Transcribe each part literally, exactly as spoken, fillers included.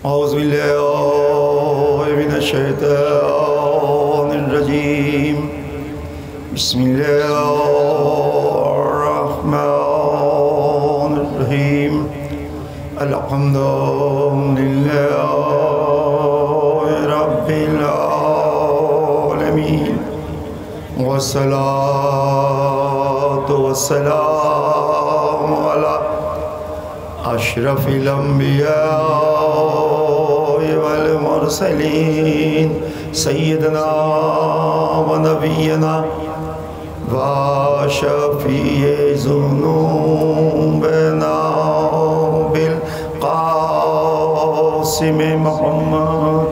اعوذ باللہ من الشیطان الرجیم بسم اللہ الرحمن الرحیم الحمد للہ رب العالمین والصلاة والسلام علی اشرف الانبیاء والمرسلین سیدنا و نبینا و شفیع ذنوبنا بالقاسم محمد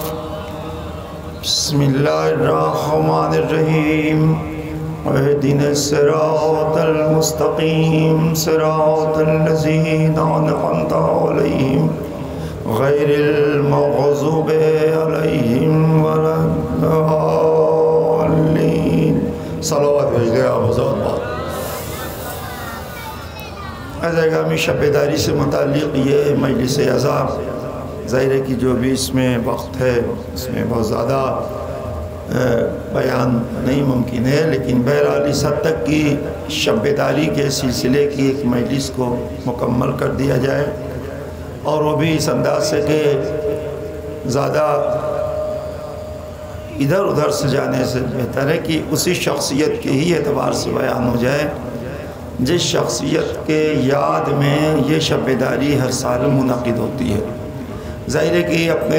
بسم اللہ الرحمن الرحیم اهدنا الصراط المستقيم صراط الذين أنعمت عليهم غير المغضوب عليهم ولا الضالين صلوات بجدہ آموزان بات ایسا گامی شبیداری سے متعلق یہ مجلس اعزار ظاہر ہے کہ جو بھی اس میں وقت ہے اس میں بہت زیادہ بیان نہیں ممکن ہے، لیکن بہرحال اس حد تک کی شب بیداری کے سلسلے کی ایک مجلس کو مکمل کر دیا جائے، اور وہ بھی اس انداز سے کہ زیادہ ادھر ادھر سے جانے سے بہتر ہے کہ اسی شخصیت کے ہی اعتبار سے بیان ہو جائے جس شخصیت کے یاد میں یہ شب بیداری ہر سال منعقد ہوتی ہے۔ ظاہر ہے کہ اپنے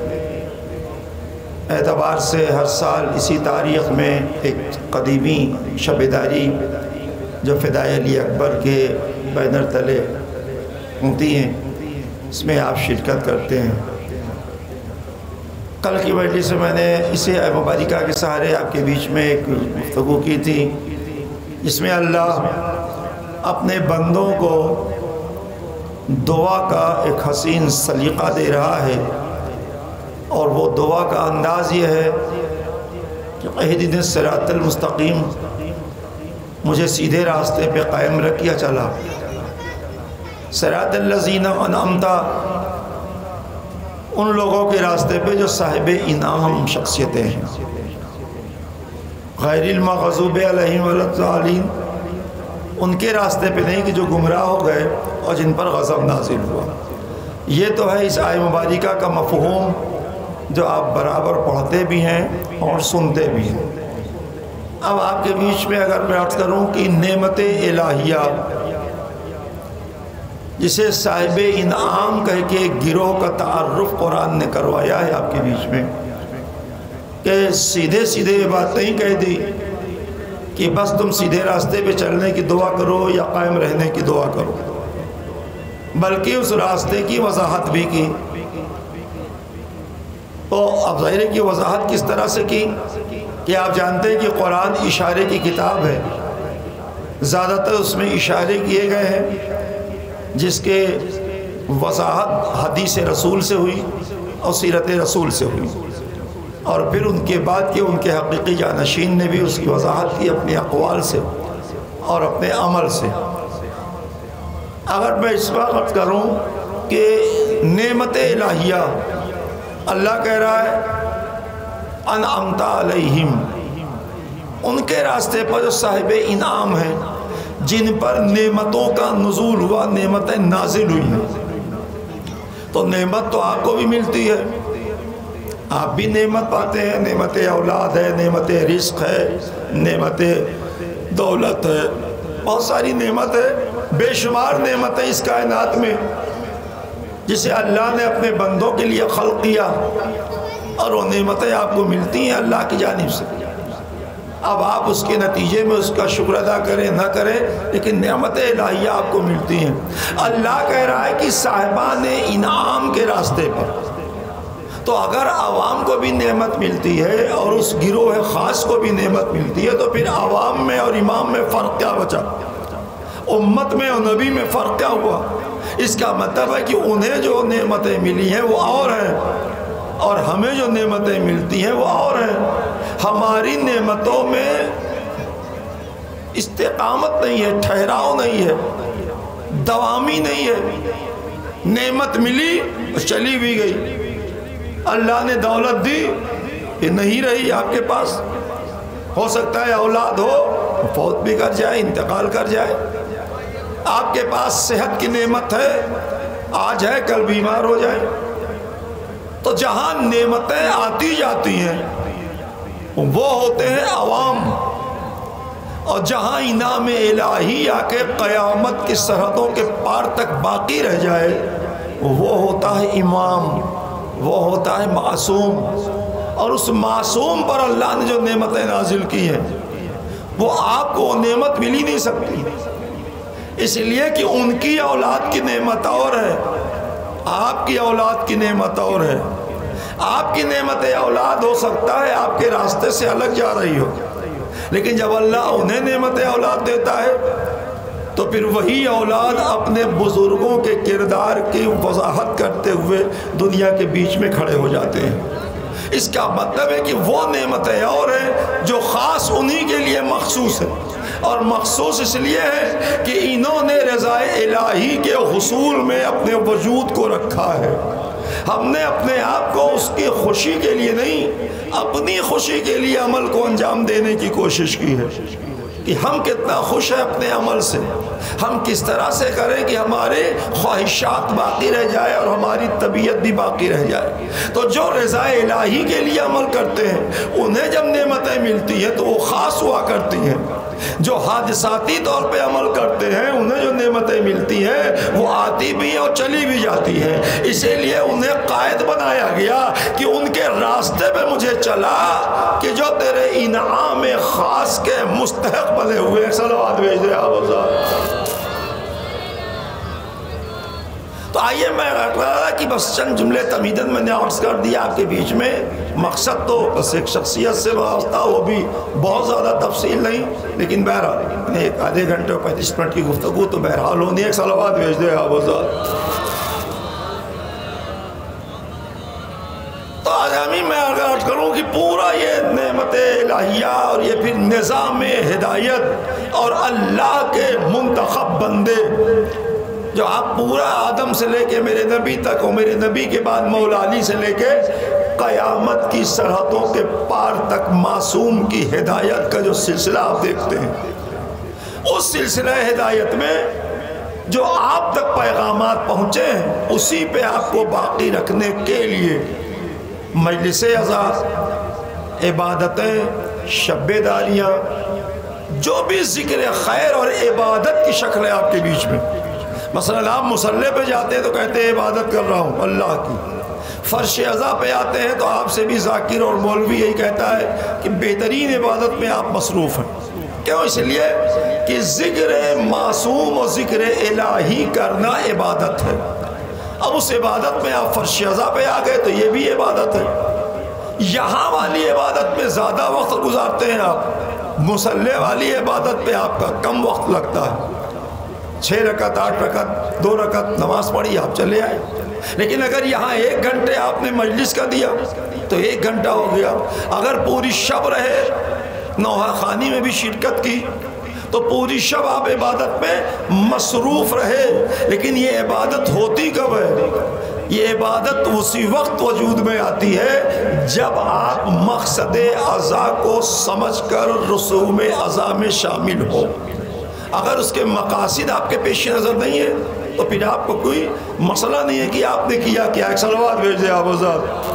اعتبار سے ہر سال اسی تاریخ میں ایک قدیمی شب بیداری جو فدائے علی اکبر کے بینر تلے ہوتی ہیں، اس میں آپ شرکت کرتے ہیں۔ کل کی مجلس سے میں نے اسے مبارکہ کے سہارے آپ کے بیچ میں ایک گفتگو کی تھی، جس میں اللہ اپنے بندوں کو دعا کا ایک حسین سلیقہ دے رہا ہے، اور وہ دعا کا انداز یہ ہے کہ اہدنا الصراط المستقیم، مجھے سیدھے راستے پہ قائم رکھیا چلا، صراط الذین انعمت، ان لوگوں کے راستے پہ جو صاحب انعام شخصیتیں ہیں، غیر المغضوب علیہم ولا الضالین، ان کے راستے پہ نہیں کہ جو گمراہ ہو گئے اور جن پر غضب نازل ہوا۔ یہ تو ہے اس آیہ مبارکہ کا مفہوم جو آپ برابر پڑھتے بھی ہیں اور سنتے بھی ہیں۔ اب آپ کے بیچ میں اگر میں عرض کروں کہ نعمت الہیہ جسے صاحب انعام کہہ کے گروہ کا تعارف قرآن نے کروایا ہے آپ کے بیچ میں، کہ سیدھے سیدھے یہ بات نہیں کہہ دی کہ بس تم سیدھے راستے پہ چلنے کی دعا کرو یا قائم رہنے کی دعا کرو، بلکہ اس راستے کی وضاحت بھی کی۔ تو اب ظاہر ہے کہ وضاحت کس طرح سے کی کہ آپ جانتے ہیں کہ قرآن اشارے کی کتاب ہے، زیادہ تر اس میں اشارے کیے گئے ہیں جس کے وضاحت حدیث رسول سے ہوئی اور سیرت رسول سے ہوئی، اور پھر ان کے بعد کے ان کے حقیقی جانشین نے بھی اس کی وضاحت کی اپنے اقوال سے اور اپنے عمل سے۔ اگر میں اس وقت کروں کہ نعمت الہیہ اللہ کہہ رہا ہے انعمت علیہم، ان کے راستے پر جو صاحب انعام ہیں، جن پر نعمتوں کا نزول ہوا، نعمتیں نازل ہوئی ہیں، تو نعمت تو آپ کو بھی ملتی ہے، آپ بھی نعمت پاتے ہیں، نعمت اولاد ہے، نعمت رزق ہے، نعمت دولت ہے، بہت ساری نعمت ہے، بے شمار نعمت ہے اس کائنات میں جسے اللہ نے اپنے بندوں کے لیے خلق کیا، اور وہ نعمتیں آپ کو ملتی ہیں اللہ کی جانب سے۔ اب آپ اس کے نتیجے میں اس کا شکر ادا کریں نہ کریں، لیکن نعمت الہیہ آپ کو ملتی ہیں۔ اللہ کہہ رہا ہے کہ صاحبان انعام کے راستے پر، تو اگر عوام کو بھی نعمت ملتی ہے اور اس گروہ خاص کو بھی نعمت ملتی ہے، تو پھر عوام میں اور امام میں فرق کیا بچا؟ امت میں اور نبی میں فرق کیا ہوا؟ اس کا مطلب ہے کہ انہیں جو نعمتیں ملی ہیں وہ اور ہیں، اور ہمیں جو نعمتیں ملتی ہیں وہ اور ہیں۔ ہماری نعمتوں میں استقامت نہیں ہے، ٹھہراؤ نہیں ہے، دوامی نہیں ہے۔ نعمت ملی چلی بھی گئی۔ اللہ نے دولت دی کہ نہیں رہی آپ کے پاس، ہو سکتا ہے اولاد ہو فوت بھی کر جائے، انتقال کر جائے۔ آپ کے پاس صحت کی نعمت ہے، آج ہے کل بیمار ہو جائے۔ تو جہاں نعمتیں آتی جاتی ہیں وہ ہوتے ہیں عوام، اور جہاں انعام الہی آ کے قیامت کی سرحدوں کے پار تک باقی رہ جائے وہ ہوتا ہے امام، وہ ہوتا ہے معصوم۔ اور اس معصوم پر اللہ نے جو نعمتیں نازل کی ہیں وہ آپ کو نعمت مل ہی نہیں سکتی، اس لیے کہ ان کی اولاد کی نعمت اور ہے، آپ کی اولاد کی نعمت اور ہے۔ آپ کی نعمت اولاد ہو سکتا ہے آپ کے راستے سے الگ جا رہی ہو، لیکن جب اللہ انہیں نعمت اولاد دیتا ہے تو پھر وہی اولاد اپنے بزرگوں کے کردار کی وضاحت کرتے ہوئے دنیا کے بیچ میں کھڑے ہو جاتے ہیں۔ اس کا مطلب ہے کہ وہ نعمتیں اور ہیں جو خاص انہی کے لیے مخصوص ہے، اور مخصوص اس لیے ہے کہ انہوں نے رضا الہی کے حصول میں اپنے وجود کو رکھا ہے۔ ہم نے اپنے آپ کو اس کی خوشی کے لیے نہیں، اپنی خوشی کے لیے عمل کو انجام دینے کی کوشش کی ہے کہ ہم کتنا خوش ہیں اپنے عمل سے، ہم کس طرح سے کریں کہ ہمارے خواہشات باقی رہ جائے اور ہماری طبیعت بھی باقی رہ جائے۔ تو جو رضا الہی کے لیے عمل کرتے ہیں انہیں جب نعمتیں ملتی ہیں تو وہ خاص ہوا کرتی ہیں، جو حادثاتی طور پہ عمل کرتے ہیں انہیں جو نعمتیں ملتی ہیں وہ آتی بھی ہیں اور چلی بھی جاتی ہیں۔ اسی لیے انہیں قائد بنایا گیا کہ ان کے راستے پہ مجھے چلا کہ جو تیرے انعام خاص کے مستحق بنے ہوئے۔ صلوات بھیج دے آپ حضرات۔ تو آئیے میں کہہ رہا تھا کہ بس چند جملے تمہیداً میں نے عرض کر دیا آپ کے بیچ میں، مقصد تو بس ایک شخصیت سے وابستہ، وہ بھی بہت زیادہ تفصیل نہیں، لیکن بہرحال ایک آدھے گھنٹے اور پینتیس منٹ کی گفتگو تو بہرحال ہونی ہے۔ ایک صلوات بھیج دے آپ حضرات۔ تو آدمی میں اگر عرض کروں کہ پورا یہ نعمت الہیہ اور یہ پھر نظام ہدایت اور اللہ کے منتخب بندے جو آپ پورا آدم سے لے کے میرے نبی تک اور میرے نبی کے بعد مولا علی سے لے کے قیامت کی سرحدوں کے پار تک معصوم کی ہدایت کا جو سلسلہ آپ دیکھتے ہیں، اس سلسلہ ہدایت میں جو آپ تک پیغامات پہنچے ہیں اسی پہ آپ کو باقی رکھنے کے لیے مجلس عزا، عبادتیں، شب داریاں، جو بھی ذکر خیر اور عبادت کی شکل ہے آپ کے بیچ میں۔ مثلا آپ مصلی پہ جاتے ہیں تو کہتے ہیں عبادت کر رہا ہوں اللہ کی، فرش عزا پہ آتے ہیں تو آپ سے بھی ذاکر اور مولوی یہی کہتا ہے کہ بہترین عبادت میں آپ مصروف ہیں۔ کیوں؟ اس لیے کہ ذکر معصوم اور ذکر الہی کرنا عبادت ہے۔ اب اس عبادت میں آپ فرش عزا پہ آ گئے تو یہ بھی عبادت ہے۔ یہاں والی عبادت میں زیادہ وقت گزارتے ہیں آپ، مصلی والی عبادت پہ آپ کا کم وقت لگتا ہے۔ چھ رکعت، آٹھ رکعت، دو رکعت نماز پڑھی، آپ چلے آئے۔ لیکن اگر یہاں ایک گھنٹے آپ نے مجلس کا دیا تو ایک گھنٹہ ہو گیا۔ اگر پوری شب رہے، نوحہ خوانی میں بھی شرکت کی تو پوری شب آپ عبادت میں مصروف رہے۔ لیکن یہ عبادت ہوتی کب ہے؟ یہ عبادت اسی وقت وجود میں آتی ہے جب آپ مقصد عزا کو سمجھ کر رسوم عزا میں شامل ہو۔ اگر اس کے مقاصد آپ کے پیش نظر نہیں ہے تو پھر آپ کو کوئی مسئلہ نہیں ہے کہ آپ نے کیا کیا۔ ایک صلوات بھیج دے آپ حضرات۔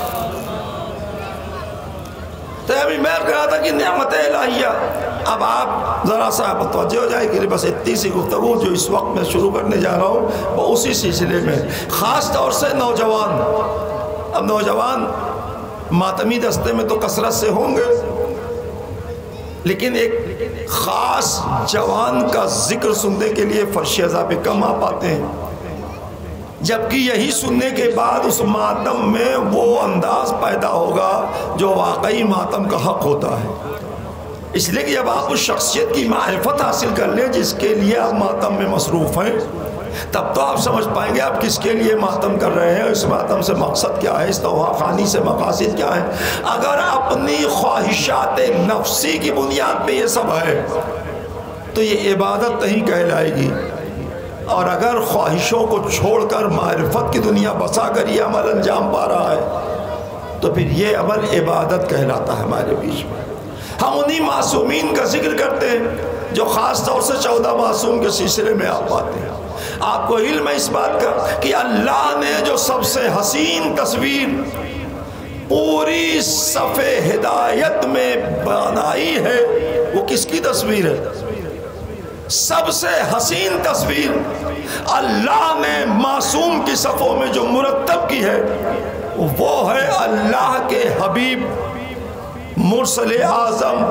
تو ابھی میں کہہ رہا تھا کہ نعمت الہیہ، اب آپ ذرا سا متوجہ ہو جائے کہ بس اتنی سی گفتگو جو اس وقت میں شروع کرنے جا رہا ہوں وہ اسی سلسلے میں، خاص طور سے نوجوان۔ اب نوجوان ماتمی دستے میں تو کثرت سے ہوں گے، لیکن ایک خاص جوان کا ذکر سننے کے لیے فرش عزا پہ کم آ پاتے ہیں، جبکہ یہی سننے کے بعد اس ماتم میں وہ انداز پیدا ہوگا جو واقعی ماتم کا حق ہوتا ہے۔ اس لیے کہ جب آپ اس شخصیت کی معرفت حاصل کر لیں جس کے لیے آپ ماتم میں مصروف ہیں، تب تو آپ سمجھ پائیں گے آپ کس کے لیے ماتم کر رہے ہیں، اس ماتم سے مقصد کیا ہے، اس نوحہ خوانی سے مقاصد کیا ہے۔ اگر اپنی خواہشات نفسی کی بنیاد پہ یہ سب ہے تو یہ عبادت نہیں کہلائے گی، اور اگر خواہشوں کو چھوڑ کر معرفت کی دنیا بسا کر یہ عمل انجام پا رہا ہے تو پھر یہ عمل عبادت کہلاتا ہے ہمارے بیچ میں۔ ہم انہی معصومین کا ذکر کرتے ہیں جو خاص طور سے چودہ معصوم کے سلسلے میں آپ پاتے ہیں۔ آپ کو علم ہے اس بات کا کہ اللہ نے جو سب سے حسین تصویر پوری صفحے ہدایت میں بنائی ہے وہ کس کی تصویر ہے؟ سب سے حسین تصویر اللہ نے معصوم کی صفوں میں جو مرتب کی ہے وہ ہے اللہ کے حبیب مرسل اعظم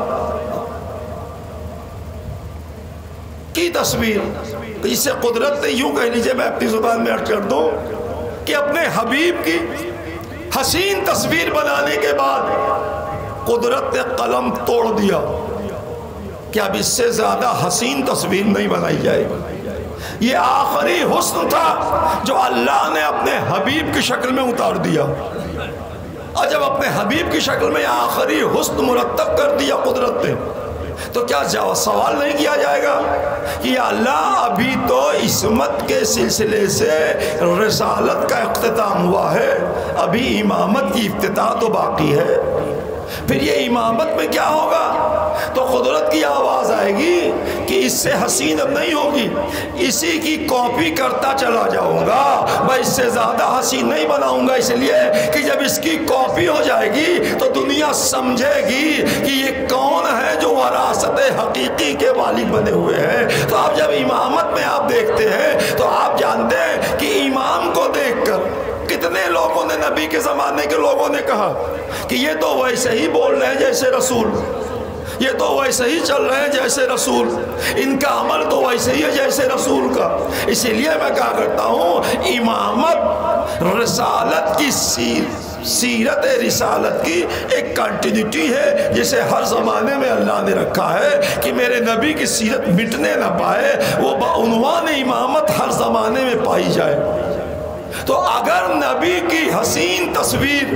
کی تصویر، جسے قدرت نے یوں کہہ لیجئے، میں اپنی زبان میں عرض کر دوں کہ اپنے حبیب کی حسین تصویر بنانے کے بعد قدرت نے قلم توڑ دیا کہ اب اس سے زیادہ حسین تصویر نہیں بنائی جائے گی۔ یہ آخری حسن تھا جو اللہ نے اپنے حبیب کی شکل میں اتار دیا، اور جب اپنے حبیب کی شکل میں آخری حسن مرتب کر دیا قدرت نے تو کیا سوال نہیں کیا جائے گا کہ یا اللہ ابھی تو عصمت کے سلسلے سے رسالت کا اختتام ہوا ہے، ابھی امامت کی افتتاح تو باقی ہے، پھر یہ امامت میں کیا ہوگا؟ تو قدرت کی آواز آئے گی کہ اس سے حسین اب نہیں ہوگی، اسی کی کاپی کرتا چلا جاؤں گا، میں اس سے زیادہ حسین نہیں بناؤں گا، اس لیے کہ جب اس کی کاپی ہو جائے گی تو دنیا سمجھے گی کہ یہ کون ہے جو وراثت حقیقی کے مالک بنے ہوئے ہیں۔ تو آپ جب امامت میں آپ دیکھتے ہیں تو آپ جانتے ہیں کہ امام کو دیکھ کر کتنے لوگوں نے، نبی کے زمانے کے لوگوں نے کہا کہ یہ تو ویسے ہی بول رہے ہیں جیسے رسول، یہ تو ویسے ہی چل رہے ہیں جیسے رسول، ان کا عمل تو ویسے ہی ہے جیسے رسول کا۔ اسی لیے میں کہا کرتا ہوں امامت رسالت کی سیر سیرت رسالت کی ایک کنٹینیوٹی ہے جسے ہر زمانے میں اللہ نے رکھا ہے کہ میرے نبی کی سیرت مٹنے نہ پائے، وہ بعنوان امامت ہر زمانے میں پائی جائے۔ تو اگر نبی کی حسین تصویر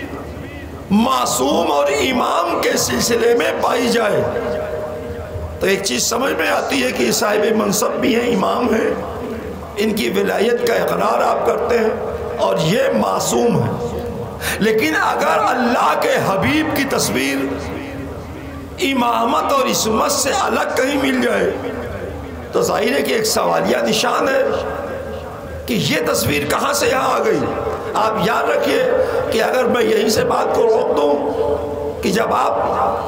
معصوم اور امام کے سلسلے میں پائی جائے تو ایک چیز سمجھ میں آتی ہے کہ یہ صاحب منصب بھی ہیں، امام ہیں، ان کی ولایت کا اقرار آپ کرتے ہیں اور یہ معصوم ہے۔ لیکن اگر اللہ کے حبیب کی تصویر امامت اور عصمت سے الگ کہیں مل جائے تو ظاہر ہے کہ ایک سوالیہ نشان ہے کہ یہ تصویر کہاں سے یہاں آ گئی۔ آپ یاد رکھیے کہ اگر میں یہیں سے بات کو روک دوں کہ جب آپ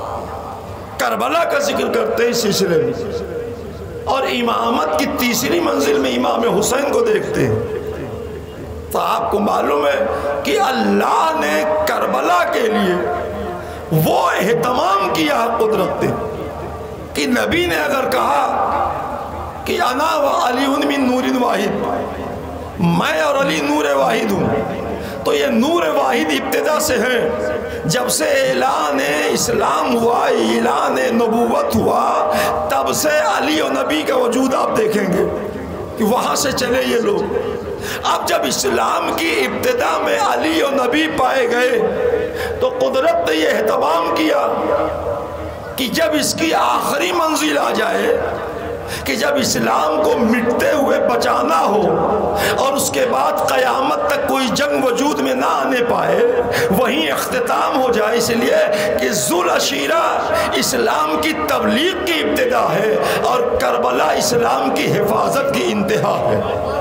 کربلا کا ذکر کرتے ہیں سلسلے میں اور امامت کی تیسری منزل میں امام حسین کو دیکھتے ہیں تو آپ کو معلوم ہے کہ اللہ نے کربلا کے لیے وہ اہتمام کیا قدرت نے کہ نبی نے اگر کہا کہ انا و علی من نور واحد، میں اور علی نور واحد ہوں، تو یہ نور واحد ابتدا سے ہے، جب سے اعلان اسلام ہوا، اعلان نبوت ہوا، تب سے علی و نبی کا وجود آپ دیکھیں گے کہ وہاں سے چلے یہ لوگ۔ اب جب اسلام کی ابتدا میں علی و نبی پائے گئے تو قدرت نے یہ اہتمام کیا کہ جب اس کی آخری منزل آ جائے کہ جب اسلام کو مٹتے ہوئے بچانا ہو اور اس کے بعد قیامت تک کوئی جنگ وجود میں نہ آنے پائے، وہیں اختتام ہو جائے، اس لیے کہ ذوالعشیرہ اسلام کی تبلیغ کی ابتدا ہے اور کربلا اسلام کی حفاظت کی انتہا ہے۔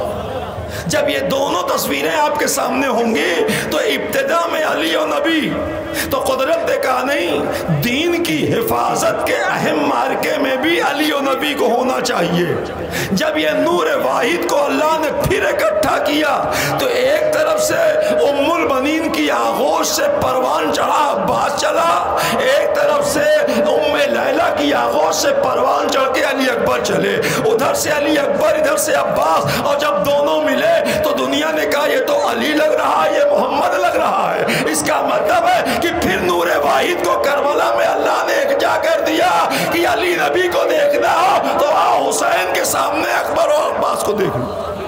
جب یہ دونوں تصویریں آپ کے سامنے ہوں گی تو ابتدا میں علی و نبی، تو قدرت نے کہا نہیں، دین کی حفاظت کے اہم مارکے میں بھی علی و نبی کو ہونا چاہیے۔ جب یہ نور واحد کو اللہ نے پھر اکٹھا کیا تو ایک طرف سے ام البنین کی آغوش سے پروان چڑھا عباس چلا، ایک طرف سے ام لیلہ کی آغوش سے پروان چڑھ کے علی اکبر چلے، ادھر سے علی اکبر ادھر سے عباس، اور جب دونوں ملے تو دنیا نے کہا یہ تو علی لگ رہا ہے، یہ محمد لگ رہا ہے۔ اس کا مطلب ہے کہ پھر نور واحد کو کربلا میں اللہ نے ایک جا کر دیا کہ علی نبی کو دیکھنا ہو تو آؤ حسین کے سامنے اکبر اور عباس کو دیکھنا۔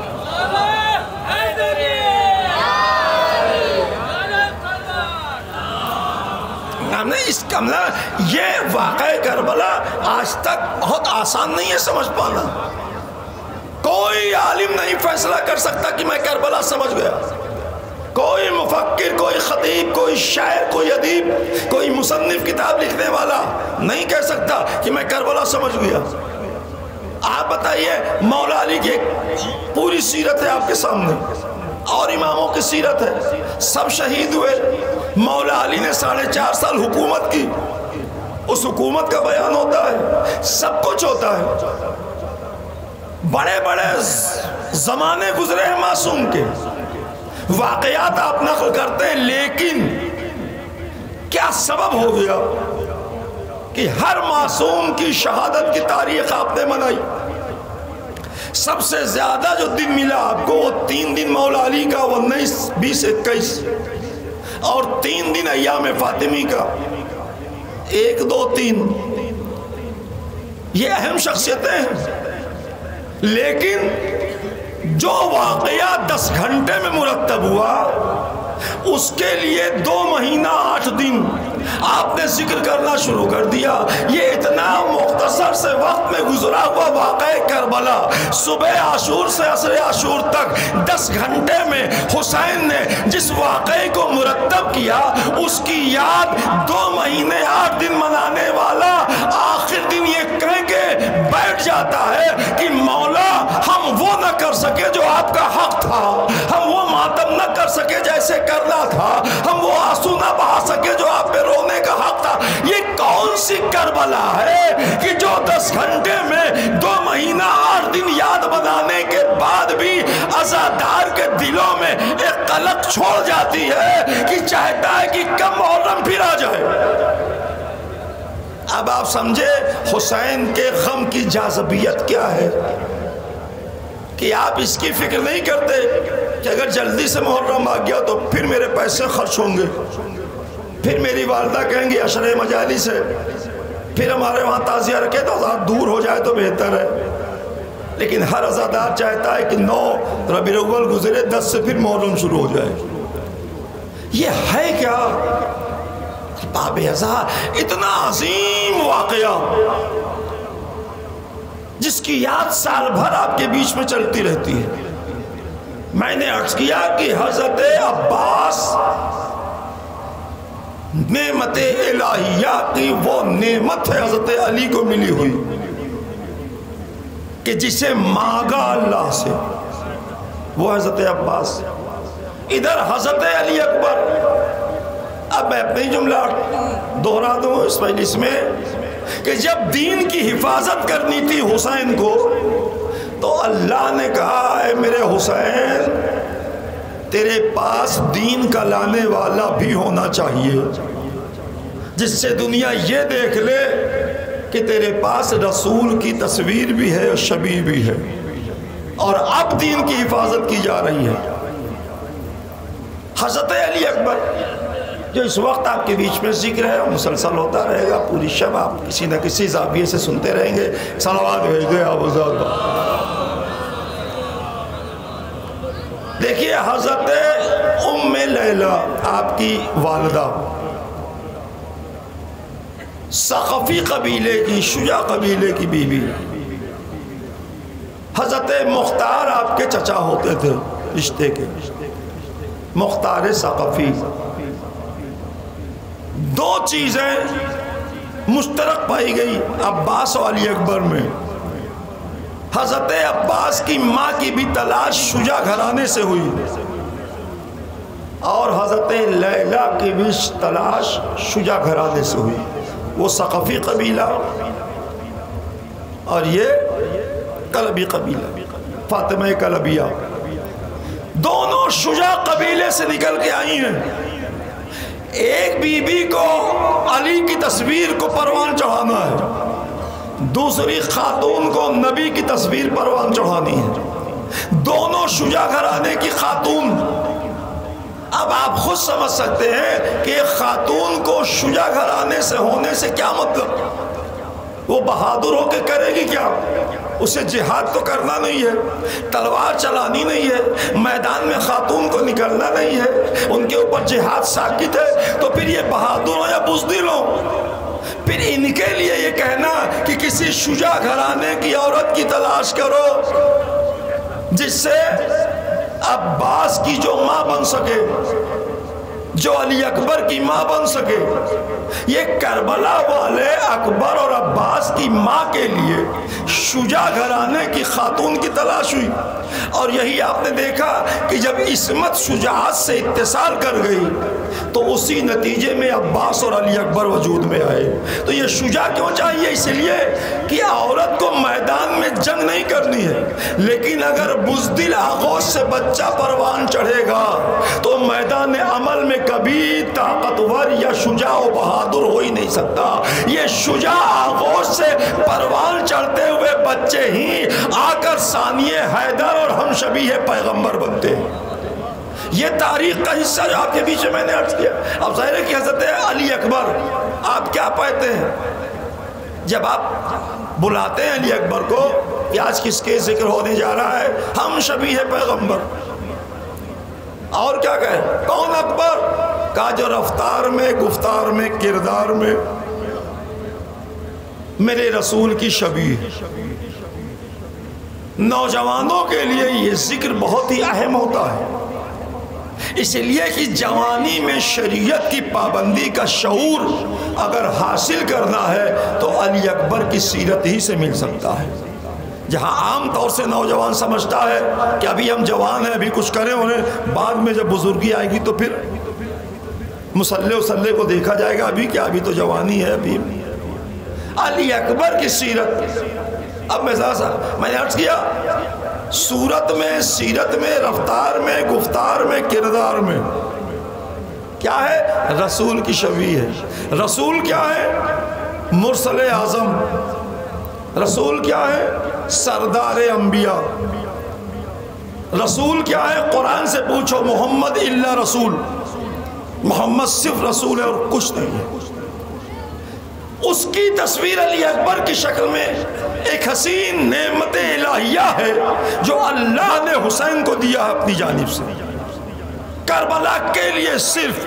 ہم نے اس کملہ یہ واقعہ کربلا آج تک بہت آسان نہیں ہے سمجھ پانا، کوئی کوئی عالم نہیں فیصلہ کر سکتا کہ میں کربلا سمجھ گیا، کوئی مفکر، کوئی خطیب، کوئی شاعر، کوئی ادیب، کوئی مصنف کتاب لکھنے والا نہیں کہہ سکتا کہ میں کربلا سمجھ گیا۔ آپ بتائیے، مولا علی کی ایک پوری سیرت ہے آپ کے سامنے، اور اماموں کی سیرت ہے، سب شہید ہوئے، مولا علی نے ساڑھے چار سال حکومت کی، اس حکومت کا بیان ہوتا ہے، سب کچھ ہوتا ہے، بڑے بڑے زمانے گزرے ہیں معصوم کے، واقعات آپ نقل کرتے ہیں، لیکن کیا سبب ہو گیا کہ ہر معصوم کی شہادت کی تاریخ آپ نے منائی؟ سب سے زیادہ جو دن ملا آپ کو وہ تین دن مولا علی کا، انیس بیس اکیس، اور تین دن ایام فاطمی کا، ایک دو تین، یہ اہم شخصیتیں ہیں۔ لیکن جو واقعہ دس گھنٹے میں مرتب ہوا، اس کے لیے دو مہینہ آٹھ دن آپ نے ذکر کرنا شروع کر دیا۔ یہ اتنا مختصر سے وقت میں گزرا ہوا واقعہ کربلا، صبح عاشور سے عصر عاشور تک دس گھنٹے میں حسین نے جس واقعے کو مرتب کیا، اس کی یاد دو مہینے آٹھ دن منانے والا آخر دن یہ کہہ کے بیٹھ جاتا ہے کہ مولا ہم وہ نہ کر سکے جو آپ کا حق تھا، ہم وہ ماتم نہ کر سکے جیسے کرنا تھا، ہم وہ آنسو نہ بہا سکے جو آپ پہ رونے کا حق تھا۔ یہ کون سی کربلا ہے کہ جو دس گھنٹے میں دو مہینہ آٹھ دن یاد بنانے کے بعد بھی عزادار کے دلوں میں ایک قلق چھوڑ جاتی ہے کہ چاہتا ہے کہ کم محرم پھر آ جائے۔ اب آپ سمجھے حسین کے غم کی جاذبیت کیا ہے کہ آپ اس کی فکر نہیں کرتے کہ اگر جلدی سے محرم آ گیا تو پھر میرے پیسے خرچ ہوں گے، پھر میری والدہ کہیں گی عشرے مجالس ہے، پھر ہمارے وہاں تعزیہ رکھے تو ذات دور ہو جائے تو بہتر ہے۔ لیکن ہر عزادار چاہتا ہے کہ نو ربیع الاول گزرے، دس سے پھر محرم شروع ہو جائے۔ یہ ہے کیا باب ازا، اتنا عظیم واقعہ جس کی یاد سال بھر آپ کے بیچ میں چلتی رہتی ہے۔ میں نے عرض کیا کہ حضرت عباس نعمت الہیہ کی وہ نعمت ہے حضرت علی کو ملی ہوئی کہ جسے مانگا اللہ سے وہ حضرت عباس۔ ادھر حضرت علی اکبر، اب میں اپنی جملہ دہرا دوں اس مجلس میں کہ جب دین کی حفاظت کرنی تھی حسین کو تو اللہ نے کہا اے میرے حسین تیرے پاس دین کا لانے والا بھی ہونا چاہیے جس سے دنیا یہ دیکھ لے کہ تیرے پاس رسول کی تصویر بھی ہے اور شبیہ بھی ہے، اور اب دین کی حفاظت کی جا رہی ہے۔ حضرت علی اکبر جو اس وقت آپ کے بیچ میں ذکر ہے مسلسل ہوتا رہے گا، پوری شب آپ کسی نہ کسی زاویے سے سنتے رہیں گے۔ صلوات بھیج دے آپ حضرت۔ دیکھیے حضرت ام لیلہ آپ کی والدہ، ثقفی قبیلے کی، شجاع قبیلے کی بیوی، حضرت مختار آپ کے چچا ہوتے تھے رشتے کے، مختار ثقفی۔ دو چیزیں مشترک پائی گئی عباس و علی اکبر میں۔ حضرت عباس کی ماں کی بھی تلاش شجاع گھرانے سے ہوئی، اور حضرت لیلہ کی بھی تلاش شجاع گھرانے سے ہوئی۔ وہ ثقفی قبیلہ اور یہ کلبی قبیلہ، فاطمہ کلبیہ، دونوں شجاع قبیلے سے نکل کے آئی ہیں۔ ایک بی بی کو علی کی تصویر کو پروان چڑھانا ہے، دوسری خاتون کو نبی کی تصویر پروان چڑھانی ہے، دونوں شجاع گھرانے کی خاتون۔ اب آپ خود سمجھ سکتے ہیں کہ ایک خاتون کو شجاع گھرانے سے ہونے سے کیا مطلب، وہ بہادر ہو کے کرے گی کیا؟ اسے جہاد تو کرنا نہیں ہے، تلوار چلانی نہیں ہے، میدان میں خاتون کو نکلنا نہیں ہے، ان کے اوپر جہاد ساکت ہے، تو پھر یہ بہادر ہو یا بزدل ہو؟ پھر ان کے لیے یہ کہنا کہ کسی شجاع گھرانے کی عورت کی تلاش کرو، جس سے عباس کی جو ماں بن سکے، جو علی اکبر کی ماں بن سکے. یہ کربلا والے اکبر اور عباس کی ماں کے لیے شجاع گھرانے کی خاتون کی تلاش ہوئی. اور یہی آپ نے دیکھا کہ جب عصمت شجاعت سے اتصال کر گئی تو اسی نتیجے میں عباس اور علی اکبر وجود میں آئے. تو یہ شجاع کیوں چاہیے؟ اس لیے کہ عورت کو میدان میں جنگ نہیں کرنی ہے، لیکن اگر بزدل آغوش سے بچہ پروان چڑھے گا تو میدان عمل میں کبھی طاقتور یا شجاع و بہادر ہو ہی نہیں سکتا. یہ شجاع آغوش سے پروان چڑھتے ہوئے بچے ہی آ کر ثانیہ حیدر اور ہم شبیہ پیغمبر بنتے ہیں. یہ تاریخ کا حصہ جو آپ کے بیچ میں میں نے عرض کیا. اب ظاہر ہے کہ حضرت علی اکبر آپ کیا پاتے ہیں جب آپ بلاتے ہیں علی اکبر کو کہ آج کس کے ذکر ہونے جا رہا ہے؟ ہم شبیہ پیغمبر. اور کیا کہے؟ کون اکبر؟ کہا جو رفتار میں، گفتار میں، کردار میں میرے رسول کی شبیہ. نوجوانوں کے لیے یہ ذکر بہت ہی اہم ہوتا ہے، اس لیے کہ جوانی میں شریعت کی پابندی کا شعور اگر حاصل کرنا ہے تو علی اکبر کی سیرت ہی سے مل سکتا ہے. جہاں عام طور سے نوجوان سمجھتا ہے کہ ابھی ہم جوان ہیں، ابھی کچھ کریں انہیں، بعد میں جب بزرگی آئے گی تو پھر مسلح وسلح کو دیکھا جائے گا، ابھی کیا، ابھی تو جوانی ہے. ابھی علی اکبر کی سیرت، اب میں ذرا سا میں نے عرض کیا، صورت میں، سیرت میں، رفتار میں، گفتار میں، کردار میں کیا ہے؟ رسول کی شبیہ ہے. رسول کیا ہے؟ مرسل اعظم. رسول کیا ہے؟ سردار انبیاء. رسول کیا ہے؟ قرآن سے پوچھو، محمد الا رسول، محمد صرف رسول ہے اور کچھ نہیں ہے. اس کی تصویر علی اکبر کی شکل میں ایک حسین نعمت الہیہ ہے جو اللہ نے حسین کو دیا ہے اپنی جانب سے کربلا کے لیے صرف.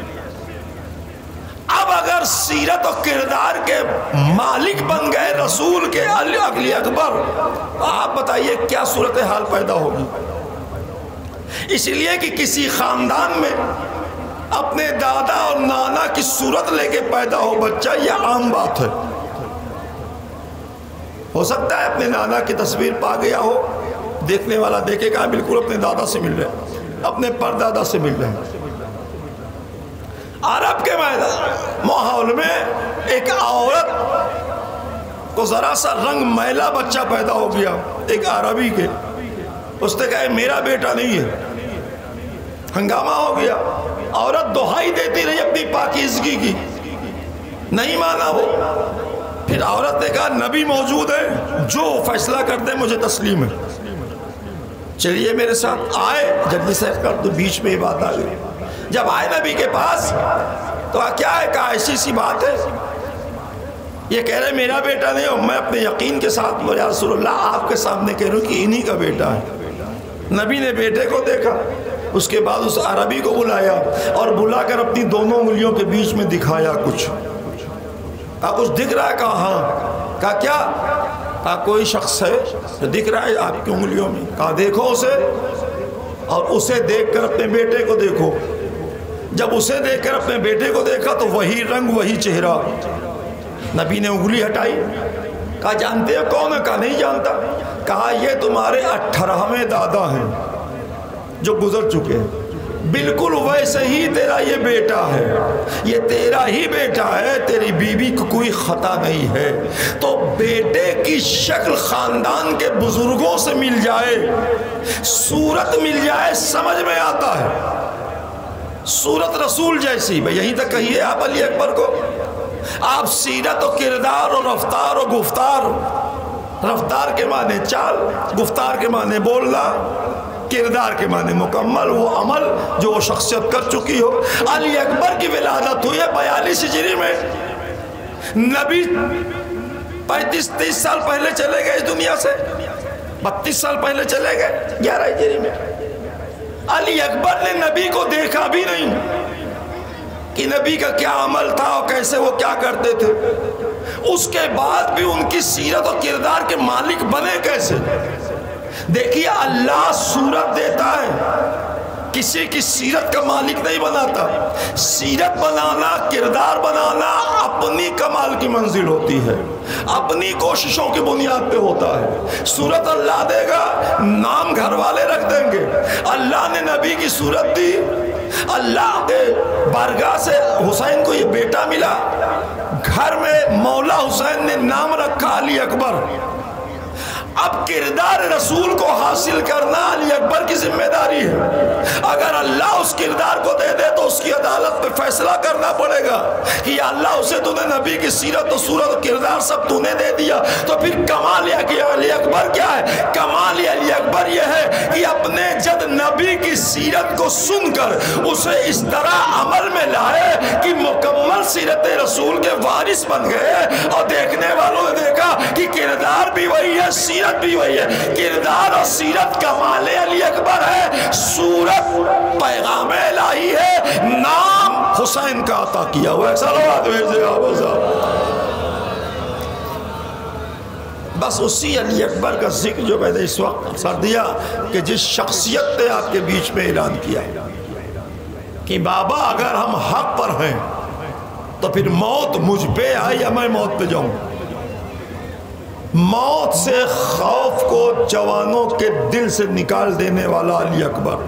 اب اگر سیرت و کردار کے مالک بن گئے رسول کے علی اکبر، آپ بتائیے کیا صورتحال پیدا ہوگی. اس لیے کہ کسی خاندان میں اپنے دادا اور نانا کی صورت لے کے پیدا ہو بچہ، یہ عام بات ہے. ہو سکتا ہے اپنے نانا کی تصویر پا گیا ہو، دیکھنے والا دیکھے گا بالکل اپنے دادا سے مل رہے، اپنے پردادا سے مل رہے. عرب کے ماحول میں ایک عورت کو ذرا سا رنگ میلا بچہ پیدا ہو گیا ایک عربی کے، اس نے کہا میرا بیٹا نہیں ہے، ہنگامہ ہو گیا. عورت دہائی دیتی رہی اپنی پاکیزگی کی، نہیں مانا وہ. پھر عورت نے کہا نبی موجود ہے، جو فیصلہ کر دے مجھے تسلیم ہے، چلیے میرے ساتھ. آئے جلدی سے کر تو بیچ میں یہ بات آ گئی. جب آئے نبی کے پاس تو کیا ہے؟ کہا ایسی سی بات ہے، یہ کہہ رہے میرا بیٹا نہیں ہو. میں اپنے یقین کے ساتھ یا رسول اللہ آپ کے سامنے کہہ رہا ہوں کہ انہی کا بیٹا ہے. نبی نے بیٹے کو دیکھا، اس کے بعد اس عربی کو بلایا اور بلا کر اپنی دونوں انگلیوں کے بیچ میں دکھایا کچھ. کہا کچھ دکھ رہا ہے؟ کہا ہاں. کہا کیا؟ کہا کوئی شخص ہے دکھ رہا ہے آپ کی انگلیوں میں. کہا دیکھو اسے، اور اسے دیکھ کر اپنے بیٹے کو دیکھو. جب اسے دیکھ کر اپنے بیٹے کو دیکھا تو وہی رنگ وہی چہرہ. نبی نے انگلی ہٹائی، کہا جانتے ہو کون ہے؟ کہا نہیں جانتا. کہا یہ تمہارے اٹھارہویں دادا ہیں جو گزر چکے ہیں، بالکل ویسے ہی تیرا یہ بیٹا ہے، یہ تیرا ہی بیٹا ہے، تیری بیوی کو کوئی خطا نہیں ہے. تو بیٹے کی شکل خاندان کے بزرگوں سے مل جائے، صورت مل جائے، سمجھ میں آتا ہے. صورت رسول جیسی. بھئی یہیں تک کہیے آپ علی اکبر کو. آپ سیرت و کردار و رفتار و گفتار، رفتار کے معنی چال، گفتار کے معنی بولنا، کردار کے معنی مکمل وہ عمل جو وہ شخصیت کر چکی ہو. علی اکبر کی ولادت ہوئی ہے بیالیس ہجری میں. نبی پینتیس تیس سال پہلے چلے گئے اس دنیا سے، بتیس سال پہلے چلے گئے گیارہ ہجری میں. علی اکبر نے نبی کو دیکھا بھی نہیں کہ نبی کا کیا عمل تھا اور کیسے وہ کیا کرتے تھے. اس کے بعد بھی ان کی سیرت اور کردار کے مالک بنے کیسے؟ دیکھیے اللہ صورت دیتا ہے، کسی کی سیرت کا مالک نہیں بناتا۔ سیرت بنانا، کردار بنانا اپنی کمال کی منزل ہوتی ہے، اپنی کوششوں کی بنیاد پہ ہوتا ہے۔ صورت اللہ دے گا، نام گھر والے رکھ دیں گے۔ اللہ نے نبی کی صورت دی، اللہ کے بارگاہ سے حسین کو یہ بیٹا ملا، گھر میں مولا حسین نے نام رکھا علی اکبر۔ اب کردار رسول کو حاصل کرنا علی اکبر کی ذمہ داری ہے۔ اگر اللہ اس کردار کو دے دے تو اس کی عدالت میں فیصلہ کرنا پڑے گا کہ یا اللہ اسے تو نے نبی کی سیرت و صورت و کردار سب تو نے دے دیا، تو پھر کمال علی اکبر کیا ہے؟ کمال علی اکبر یہ ہے کہ اپنے جد نبی کی سیرت کو سن کر اسے اس طرح عمل میں لائے کہ مکمل سیرت رسول کے وارث بن گئے، اور دیکھنے والوں نے دیکھا کہ کردار بھی وہی ہے، سیرت بھی وہی ہے۔ کردار اور سیرت کمال علی اکبر ہے، صورت پیغام الہی ہے، نام حسین کا عطا کیا ہوا ہے۔ صلوات بھیجے آپ صاحب۔ بس اسی علی اکبر کا ذکر جو میں نے اس وقت سر دیا کہ جس شخصیت نے آپ کے بیچ میں اعلان کیا کہ بابا اگر ہم حق پر ہیں تو پھر موت مجھ پہ آئے یا میں موت پہ جاؤں۔ موت سے خوف کو جوانوں کے دل سے نکال دینے والا علی اکبر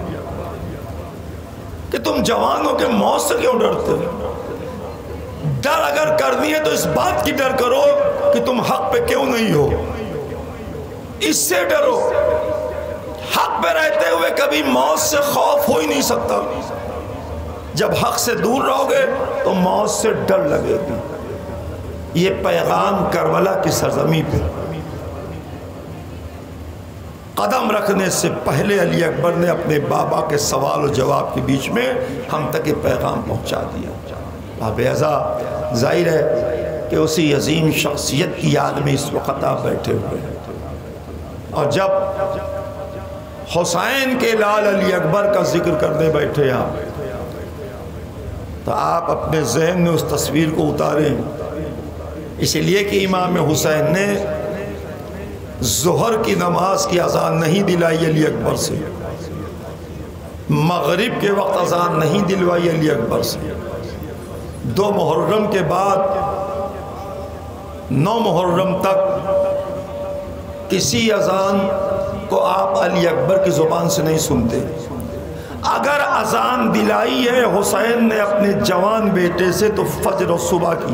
کہ تم جوانوں کے موت سے کیوں ڈرتے ہو؟ ڈر اگر کرنی ہے تو اس بات کی ڈر کرو کہ تم حق پہ کیوں نہیں ہو، اس سے ڈرو۔ حق پہ رہتے ہوئے کبھی موت سے خوف ہو ہی نہیں سکتا۔ جب حق سے دور رہو گے تو موت سے ڈر لگے گی۔ یہ پیغام کربلا کی سرزمین پہ قدم رکھنے سے پہلے علی اکبر نے اپنے بابا کے سوال و جواب کے بیچ میں ہم تک یہ پیغام پہنچا دیا۔ باب اعزا ظاہر ہے کہ اسی عظیم شخصیت کی یاد میں اس وقت آپ بیٹھے ہوئے ہیں، اور جب حسین کے لال علی اکبر کا ذکر کرنے بیٹھے آپ تو آپ اپنے ذہن میں اس تصویر کو اتاریں، اسی لیے کہ امام حسین نے ظہر کی نماز کی اذان نہیں دلائی علی اکبر سے، مغرب کے وقت اذان نہیں دلوائی علی اکبر سے، دو محرم کے بعد نو محرم تک کسی اذان کو آپ علی اکبر کی زبان سے نہیں سنتے۔ اگر اذان دلائی ہے حسین نے اپنے جوان بیٹے سے تو فجر و صبح کی۔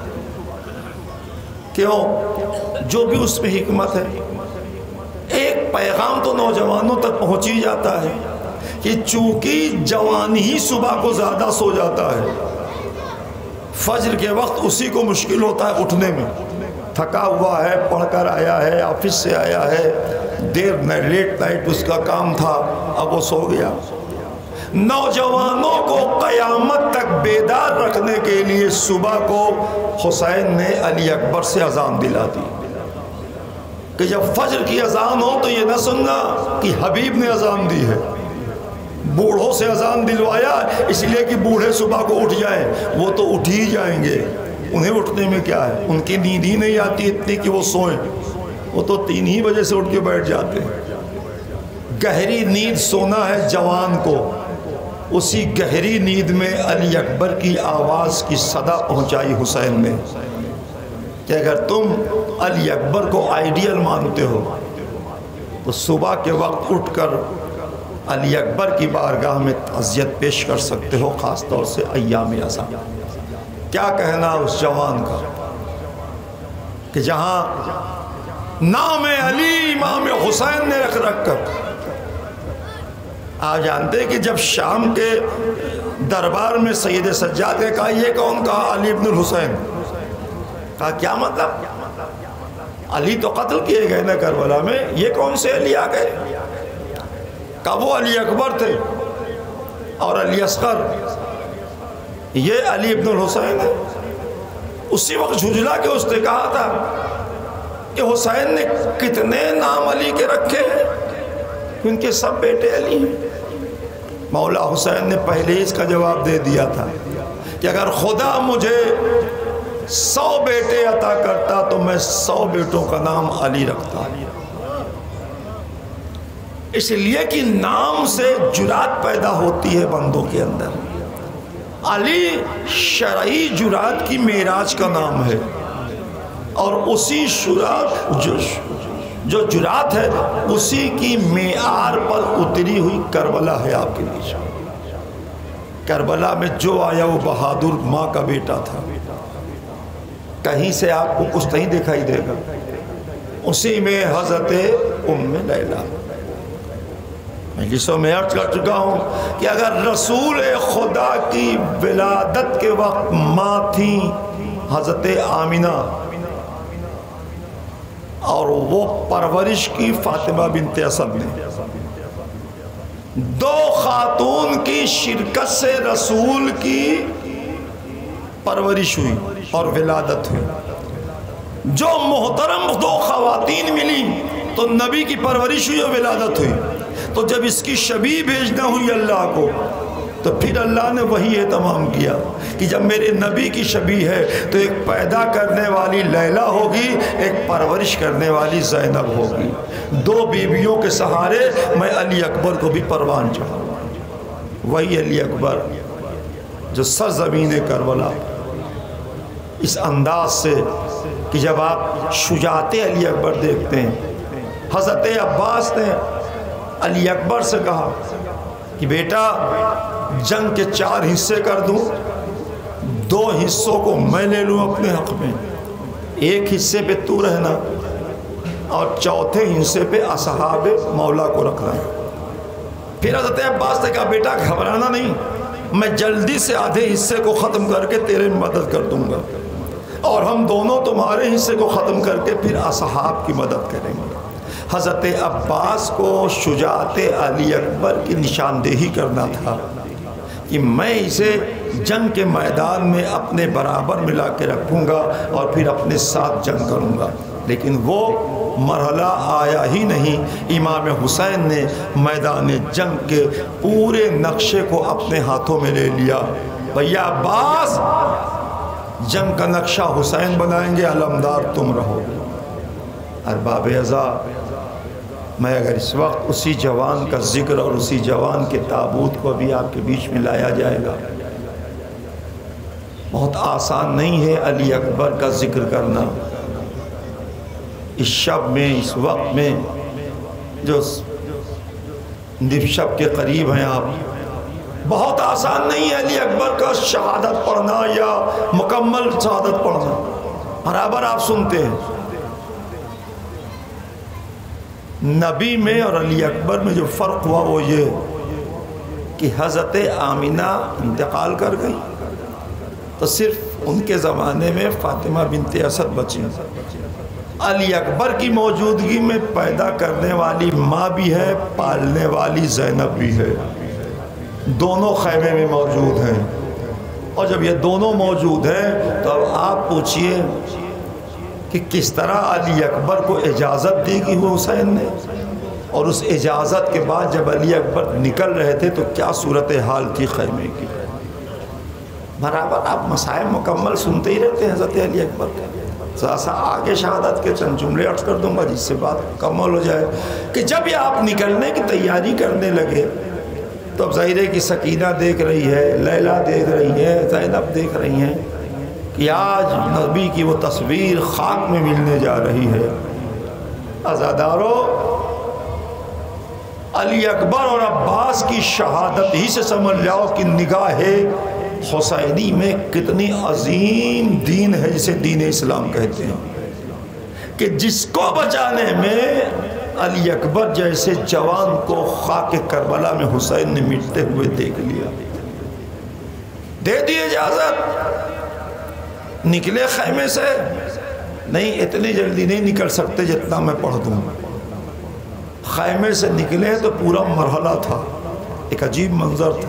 کیوں؟ جو بھی اس میں حکمت ہے، ایک پیغام تو نوجوانوں تک پہنچ ہی جاتا ہے کہ چونکہ جوان ہی صبح کو زیادہ سو جاتا ہے، فجر کے وقت اسی کو مشکل ہوتا ہے اٹھنے میں، تھکا ہوا ہے، پڑھ کر آیا ہے، آفس سے آیا ہے، دیر لیٹ نائٹ اس کا کام تھا، اب وہ سو گیا۔ نوجوانوں کو قیامت تک بیدار رکھنے کے لیے صبح کو حسین نے علی اکبر سے اذان دلا دی کہ جب فجر کی اذان ہو تو یہ نہ سننا کہ حبیب نے اذان دی ہے۔ بوڑھوں سے اذان دلوایا اس لیے کہ بوڑھے صبح کو اٹھ جائیں، وہ تو اٹھ ہی جائیں گے، انہیں اٹھنے میں کیا ہے، ان کی نیند ہی نہیں آتی اتنی کہ وہ سوئیں، وہ تو تین ہی بجے سے اٹھ کے بیٹھ جاتے ہیں۔ گہری نیند سونا ہے جوان کو، اسی گہری نیند میں علی اکبر کی آواز کی صدا پہنچائی حسین نے کہ اگر تم علی اکبر کو آئیڈیل مانتے ہو تو صبح کے وقت اٹھ کر علی اکبر کی بارگاہ میں تعزیت پیش کر سکتے ہو، خاص طور سے ایام ازاں۔ کیا کہنا اس جوان کا کہ جہاں نام علی امام حسین نے رکھ رکھ کر، آپ جانتے کہ جب شام کے دربار میں سید سجاد نے کہا یہ کون؟ کہا علی ابن الحسین۔ کہا کیا مطلب؟ علی تو قتل کیے گئے نا کربلا میں، یہ کون سے علی آ گئے؟ کہا وہ علی اکبر تھے اور علی اصغر، یہ علی ابن الحسین ہے۔ اسی وقت جھجلا کے اس نے کہا تھا کہ حسین نے کتنے نام علی کے رکھے ہیں، ان کے سب بیٹے علی ہیں۔ مولا حسین نے پہلے اس کا جواب دے دیا تھا کہ اگر خدا مجھے سو بیٹے عطا کرتا تو میں سو بیٹوں کا نام علی رکھتا۔ اس لیے کہ نام سے جرات پیدا ہوتی ہے بندوں کے اندر۔ علی شرعی جرات کی معراج کا نام ہے، اور اسی شرات جو جو جرات ہے اسی کی معیار پر اتری ہوئی کربلا ہے آپ کے بیچ میں۔ کربلا میں جو آیا وہ بہادر ماں کا بیٹا تھا، کہیں سے آپ کو کچھ نہیں دکھائی دے گا، اسی میں حضرت ام لیلہ۔ میں جسوں میں عرض کر چکا ہوں کہ اگر رسول خدا کی ولادت کے وقت ماں تھی حضرت آمینہ، اور وہ پرورش کی فاطمہ بنت اسد نے، دو خاتون کی شرکت سے رسول کی پرورش ہوئی اور ولادت ہوئی۔ جو محترم دو خواتین ملی تو نبی کی پرورش ہوئی اور ولادت ہوئی۔ تو جب اس کی شبیہ بھیجنا ہوئی اللہ کو، تو پھر اللہ نے وہی اہتمام کیا کہ جب میرے نبی کی شبیہ ہے تو ایک پیدا کرنے والی لیلہ ہوگی، ایک پرورش کرنے والی زینب ہوگی۔ دو بیویوں کے سہارے میں علی اکبر کو بھی پروان چڑھاؤں۔ وہی علی اکبر جو سرزمین کربلا اس انداز سے کہ جب آپ شجاعت علی اکبر دیکھتے ہیں، حضرت عباس نے علی اکبر سے کہا کہ بیٹا جنگ کے چار حصے کر دوں، دو حصوں کو میں لے لوں اپنے حق میں، ایک حصے پہ تو رہنا اور چوتھے حصے پہ اصحاب مولا کو رکھنا ہے۔ پھر حضرت عباس نے کہا بیٹا گھبرانا نہیں، میں جلدی سے آدھے حصے کو ختم کر کے تیرے مدد کر دوں گا، اور ہم دونوں تمہارے حصے کو ختم کر کے پھر اصحاب کی مدد کریں گے۔ حضرت عباس کو شجاعت علی اکبر کی نشاندہی کرنا تھا کہ میں اسے جنگ کے میدان میں اپنے برابر ملا کے رکھوں گا اور پھر اپنے ساتھ جنگ کروں گا، لیکن وہ مرحلہ آیا ہی نہیں۔ امام حسین نے میدان جنگ کے پورے نقشے کو اپنے ہاتھوں میں لے لیا۔ بھیا عباس، جنگ کا نقشہ حسین بنائیں گے، علمدار تم رہو۔ ارباب عزا، میں اگر اس وقت اسی جوان کا ذکر اور اسی جوان کے تابوت کو ابھی آپ کے بیچ میں لایا جائے گا، بہت آسان نہیں ہے علی اکبر کا ذکر کرنا اس شب میں، اس وقت میں جو نصف شب کے قریب ہیں آپ، بہت آسان نہیں ہے علی اکبر کا شہادت پڑھنا یا مکمل شہادت پڑھنا۔ برابر آپ سنتے ہیں نبی میں اور علی اکبر میں جو فرق ہوا وہ یہ کہ حضرت آمینہ انتقال کر گئی تو صرف ان کے زمانے میں فاطمہ بنت اسد بچی۔ علی اکبر کی موجودگی میں پیدا کرنے والی ماں بھی ہے، پالنے والی زینب بھی ہے، دونوں خیمے میں موجود ہیں۔ اور جب یہ دونوں موجود ہیں تو اب آپ پوچھئے کہ کس طرح علی اکبر کو اجازت دی کہ وہ حسین نے، اور اس اجازت کے بعد جب علی اکبر نکل رہے تھے تو کیا صورتحال تھی خیمے کی۔ برابر آپ مسائل مکمل سنتے ہی رہتے ہیں حضرت علی اکبر کے۔ ذرا سا آگے شہادت کے چند جملے عرض کر دوں گا جس سے بات مکمل ہو جائے کہ جب یہ آپ نکلنے کی تیاری کرنے لگے تو اب ظاہر ہے کہ سکینہ دیکھ رہی ہے، لیلہ دیکھ رہی ہے، زینب دیکھ رہی ہیں کہ آج نبی کی وہ تصویر خاک میں ملنے جا رہی ہے۔ عزادارو، علی اکبر اور عباس کی شہادت ہی سے سمجھ جاؤ کہ نگاہ حسینی میں کتنی عظیم دین ہے جسے دین اسلام کہتے ہیں، کہ جس کو بچانے میں علی اکبر جیسے جوان کو خاک کربلا میں حسین نے مٹتے ہوئے دیکھ لیا، دے دی اجازت، نکلے خیمے سے۔ نہیں، اتنی جلدی نہیں نکل سکتے جتنا میں پڑھ دوں۔ خیمے سے نکلے تو پورا مرحلہ تھا، ایک عجیب منظر تھا۔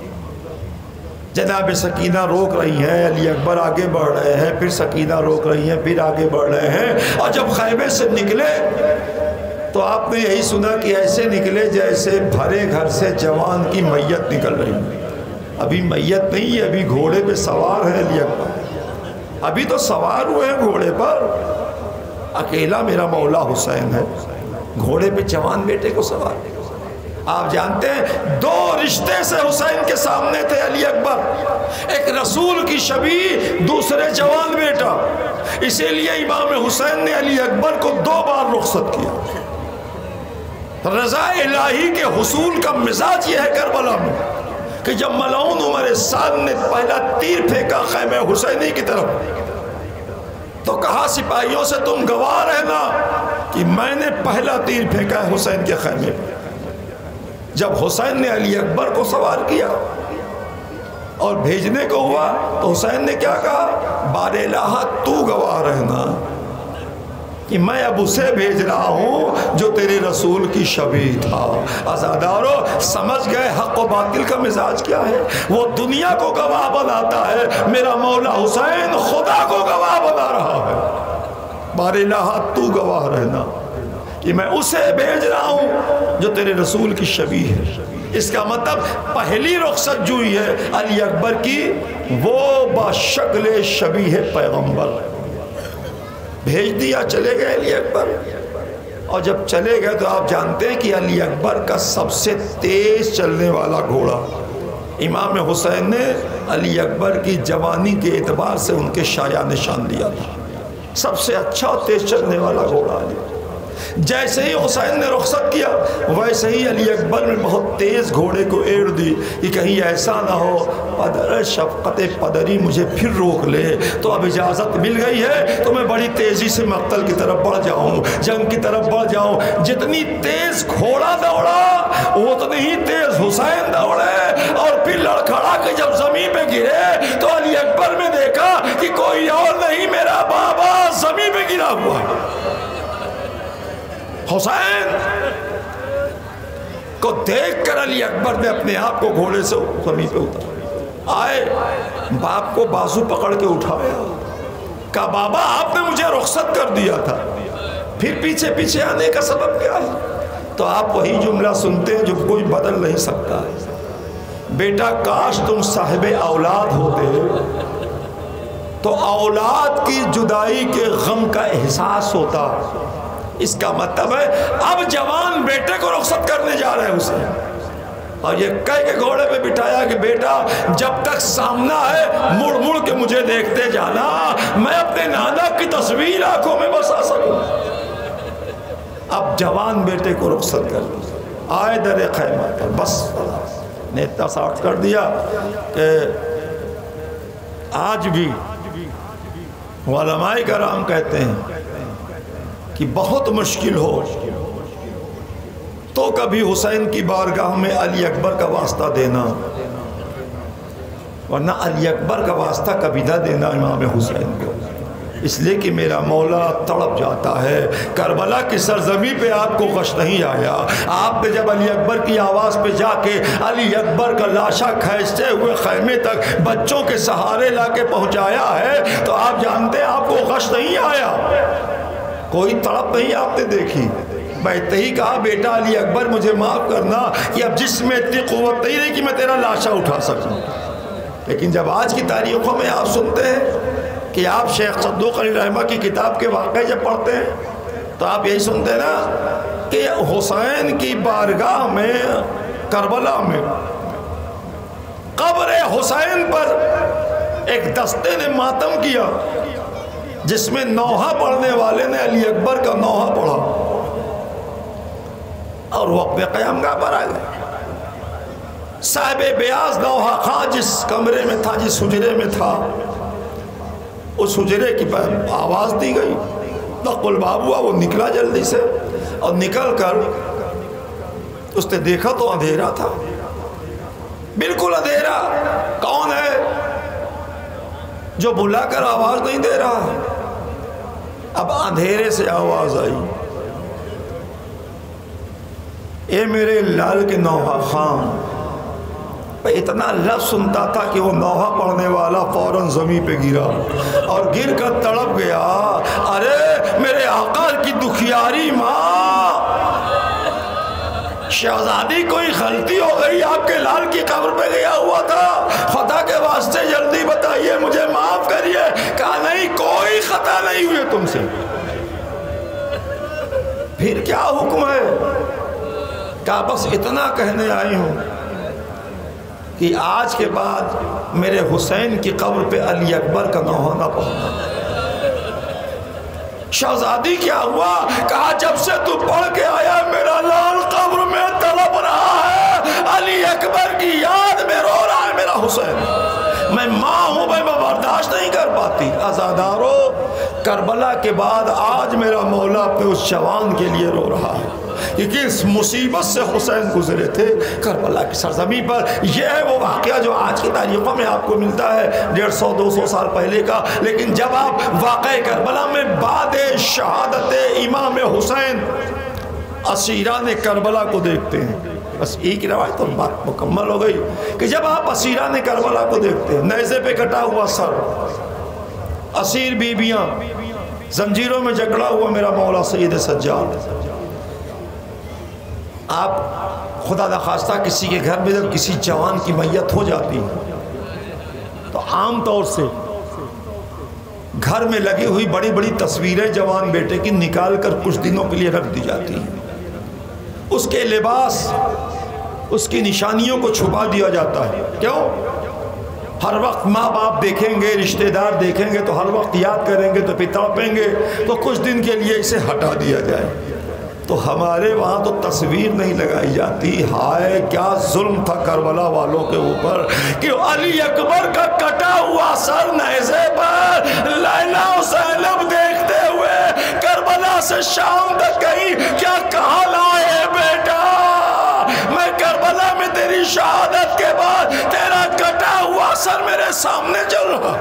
جناب سکینہ روک رہی ہیں، علی اکبر آگے بڑھ رہے ہیں، پھر سکینہ روک رہی ہیں، پھر آگے بڑھ رہے ہیں، اور جب خیمے سے نکلے تو آپ نے یہی سنا کہ ایسے نکلے جیسے بھرے گھر سے جوان کی میت نکل رہی ہے۔ ابھی میت نہیں ہے، ابھی گھوڑے پہ سوار ہے علی اکبر، ابھی تو سوار ہوئے ہیں گھوڑے پر، اکیلا میرا مولا حسین ہے، گھوڑے پہ جوان بیٹے کو سوار۔ آپ جانتے ہیں دو رشتے سے حسین کے سامنے تھے علی اکبر، ایک رسول کی شبیہ، دوسرے جوان بیٹا، اسی لیے امام حسین نے علی اکبر کو دو بار رخصت کیا۔ رضا الہی کے حصول کا مزاج یہ ہے کربلا میں کہ جب ملعون عمر سعد نے پہلا تیر پھینکا خیمہ حسینی کی طرف تو کہا سپاہیوں سے تم گواہ رہنا کہ میں نے پہلا تیر پھینکا ہے حسین کے خیمے پہ۔ جب حسین نے علی اکبر کو سوار کیا اور بھیجنے کو ہوا تو حسین نے کیا کہا؟ بار الہ تو گواہ رہنا کہ میں اب اسے بھیج رہا ہوں جو تیرے رسول کی شبیہ تھا۔ عزادارو سمجھ گئے حق و باطل کا مزاج کیا ہے؟ وہ دنیا کو گواہ بناتا ہے، میرا مولا حسین خدا کو گواہ بنا رہا ہے۔ بار الہ تو گواہ رہنا کہ میں اسے بھیج رہا ہوں جو تیرے رسول کی شبیہ ہے۔ اس کا مطلب پہلی رخصت جو ہی ہے علی اکبر کی، وہ بشکل شبیہ پیغمبر بھیج دیا، چلے گئے علی اکبر۔ اور جب چلے گئے تو آپ جانتے ہیں کہ علی اکبر کا سب سے تیز چلنے والا گھوڑا، امام حسین نے علی اکبر کی جوانی کے اعتبار سے ان کے شایع نشان دیا تھا، سب سے اچھا اور تیز چلنے والا گھوڑا علی۔ جیسے ہی حسین نے رخصت کیا ویسے ہی علی اکبر نے بہت تیز گھوڑے کو ایڑ دی کہ کہیں ایسا نہ ہو پدر شفقت پدری مجھے پھر روک لے، تو اب اجازت مل گئی ہے تو میں بڑی تیزی سے مقتل کی طرف بڑھ جاؤں، جنگ کی طرف بڑھ جاؤں۔ جتنی تیز گھوڑا دوڑا اتنی ہی تیز حسین دوڑے، اور پھر لڑکھڑا کے جب زمین پہ گرے تو علی اکبر نے دیکھا کہ کوئی اور نہیں، میرا بابا زمین پہ گرا ہوا ہے۔ حسین کو دیکھ کر علی اکبر نے اپنے آپ کو گھوڑے سے زمین پہ اتارا، آئے باپ کو بازو پکڑ کے اٹھایا، کہا بابا آپ نے مجھے رخصت کر دیا تھا، پھر پیچھے پیچھے آنے کا سبب کیا ہے؟ تو آپ وہی جملہ سنتے ہیں جو کوئی بدل نہیں سکتا ہے، بیٹا کاش تم صاحب اولاد ہوتے تو اولاد کی جدائی کے غم کا احساس ہوتا۔ اس کا مطلب ہے اب جوان بیٹے کو رخصت کرنے جا رہے ہیں اسے، اور یہ کہہ کے گھوڑے پہ بٹھایا کہ بیٹا جب تک سامنا ہے مڑ مڑ کے مجھے دیکھتے جانا، میں اپنے نانا کی تصویر آنکھوں میں بسا سکوں۔ اب جوان بیٹے کو رخصت کر آئے در خیمہ پر، بس نے اتنا ساٹھ کر دیا کہ آج بھی علماء کرام کہتے ہیں کہ بہت مشکل ہو تو کبھی حسین کی بارگاہ میں علی اکبر کا واسطہ دینا، ورنہ علی اکبر کا واسطہ کبھی نہ دینا امام حسین کو، اس لیے کہ میرا مولا تڑپ جاتا ہے۔ کربلا کی سرزمین پہ آپ کو غش نہیں آیا، آپ نے جب علی اکبر کی آواز پہ جا کے علی اکبر کا لاشا کھینچتے ہوئے خیمے تک بچوں کے سہارے لا کے پہنچایا ہے تو آپ جانتے ہیں آپ کو غش نہیں آیا، کوئی تڑپ نہیں آپ نے دیکھی۔ میں اتنے ہی کہا بیٹا علی اکبر مجھے معاف کرنا کہ اب جس میں اتنی قوت نہیں رہی کہ میں تیرا لاشا اٹھا سکوں۔ لیکن جب آج کی تاریخوں میں آپ سنتے ہیں کہ آپ شیخ صدوق علی رحمہ کی کتاب کے واقعے جب پڑھتے ہیں تو آپ یہی سنتے ہیں نا کہ حسین کی بارگاہ میں کربلا میں قبر حسین پر ایک دستے نے ماتم کیا جس میں نوحہ پڑھنے والے نے علی اکبر کا نوحہ پڑھا اور وہ اپنے قیامگاہ پر آ گئے۔ صاحب بیاض نوحہ خواں جس کمرے میں تھا، جس حجرے میں تھا، اس حجرے کی آواز دی گئی، نقل باب ہوا، وہ نکلا جلدی سے اور نکل کر اس نے دیکھا تو اندھیرا تھا، بالکل اندھیرا۔ کون ہے جو بلا کر آواز نہیں دے رہا؟ اب اندھیرے سے آواز آئی، اے میرے لال کے نوحہ خان۔ اتنا لفظ سنتا تھا کہ وہ نوحہ پڑھنے والا فوراً زمین پہ گرا اور گر کر تڑپ گیا، ارے میرے آقا کی دکھیاری ماں، شہزادی کوئی غلطی ہو گئی، آپ کے لال کی قبر پہ گیا ہوا تھا، خدا کے واسطے جلدی بتائیے مجھے معاف کریے۔ کہا نہیں کوئی خطا نہیں ہوئی تم سے۔ پھر کیا حکم ہے؟ کہا بس اتنا کہنے آئی ہوں کہ آج کے بعد میرے حسین کی قبر پہ علی اکبر کا نوحہ نہ پڑھنا۔ شہزادی کیا ہوا؟ کہا جب سے تو پڑھ کے آیا میرا لال قبر میں تڑپ رہا ہے، علی اکبر کی یاد میں رو رہا ہے میرا حسین۔ میں ماں ہوں بھائی، میں برداشت نہیں کر پاتی۔ عزادارو، کربلا کے بعد آج میرا مولا اپنے اس جوان کے لیے رو رہا ہے، کیونکہ اس مصیبت سے حسین گزرے تھے کربلا کی سرزمین پر۔ یہ ہے وہ واقعہ جو آج کی تاریخوں میں آپ کو ملتا ہے ڈیڑھ سو دو سو سال پہلے کا، لیکن جب آپ واقعہ کربلا میں بعد شہادت امام حسین اسیران کربلا کو دیکھتے ہیں، بس ایک روایت اور بات مکمل ہو گئی کہ جب آپ اسیران کربلا کو دیکھتے ہیں، نیزے پہ کٹا ہوا سر، اسیر بیبیاں، زنجیروں میں جکڑا ہوا میرا مولا سید سجاد۔ آپ خدا نخواستہ کسی کے گھر میں جب کسی جوان کی میت ہو جاتی ہے تو عام طور سے گھر میں لگی ہوئی بڑی بڑی تصویریں جوان بیٹے کی نکال کر کچھ دنوں کے لیے رکھ دی جاتی ہیں، اس کے لباس، اس کی نشانیوں کو چھپا دیا جاتا ہے۔ کیوں؟ ہر وقت ماں باپ دیکھیں گے، رشتہ دار دیکھیں گے تو ہر وقت یاد کریں گے تو پتاپیں گے، تو کچھ دن کے لیے اسے ہٹا دیا جائے۔ تو ہمارے وہاں تو تصویر نہیں لگائی جاتی۔ ہائے کیا ظلم تھا کربلا والوں کے اوپر کہ علی اکبر کا کٹا ہوا سر نیزے پر لیلا و زینب دیکھتے ہوئے کربلا سے شام تک گئی، کیا کہا لائے بیٹا، میں کربلا میں تیری شہادت کے بعد تیرا کٹا ہوا سر میرے سامنے چل رہا،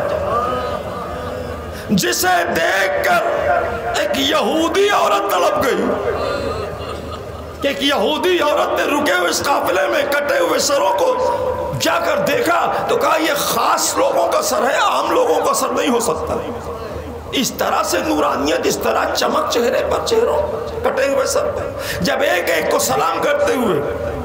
جسے دیکھ کر ایک یہودی عورت تڑپ گئی کہ ایک یہودی عورت نے رکے ہوئے اس قافلے میں کٹے ہوئے سروں کو جا کر دیکھا تو کہا یہ خاص لوگوں کا سر ہے، عام لوگوں کا سر نہیں ہو سکتا۔ اس طرح سے نورانیت، اس طرح چمک چہرے پر، چہروں کٹے ہوئے سر پر۔ جب ایک ایک کو سلام کرتے ہوئے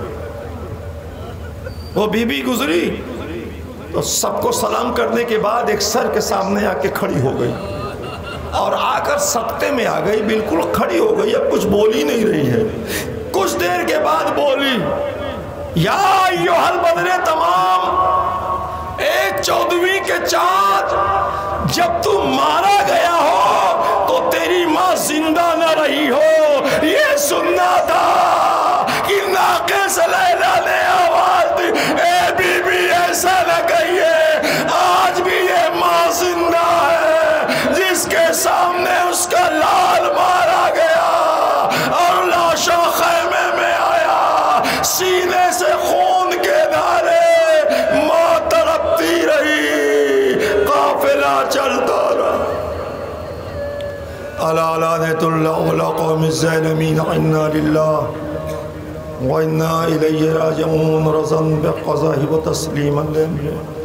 وہ بی بی گزری تو سب کو سلام کرنے کے بعد ایک سر کے سامنے آ کے کھڑی ہو گئی اور آ کر سکتے میں آ گئی، بالکل کھڑی ہو گئی، اب کچھ بولی نہیں رہی ہے۔ کچھ دیر کے بعد بولی، یا ایوہ البدر تمام، ایک چودھویں کے چاند، جب تم مارا گیا ہو تو تیری ماں زندہ نہ رہی ہو، یہ سننا تھا کہ ناقے سے لیلا نے آواز دی، اے بی بی ایسا نہ کہیے، آج بھی یہ ماں زندہ ہے جس کے سامنے اس کا لال مارا گیا اور لاشا خیمے میں آیا، سینے سے خون کے دھارے، ماں تڑپتی رہی، قافلہ چلتا رہا۔ الا لعنۃ اللہ علی قوم الظالمین، انا للہ وَإِنَّا إِلَيْهِ رَاجِعُونَ، رَضًا بِقَضَائِهِ وَتَسْلِيمًا لِأَمْرِهِ۔